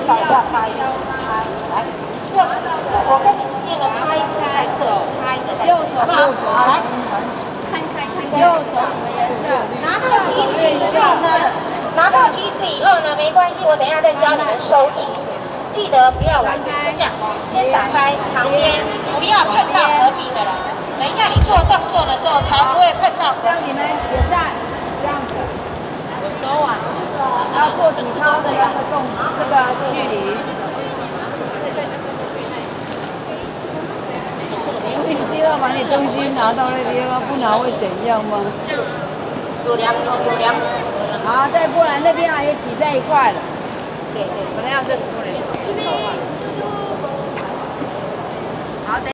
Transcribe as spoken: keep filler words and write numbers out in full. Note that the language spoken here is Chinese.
稍微要差一点，来，这我跟你之间的差异在这，差一个在右手，好不好？好，来，看看看右手什么颜色？拿到旗子以后呢，拿到旗子以后呢，没关系，我等一下再教你们收旗子。 记得不要玩，就这样，先打开旁边，不要碰到隔壁的人。等一下你做动作的时候才不会碰到隔壁。你们也是这样子。我收完。要做体操的要动这个距离。必须要把你东西拿到那边吗？不拿会怎样吗？有凉有凉。好，再不然那边还有挤在一块了。对对，可能要再过来。好，等。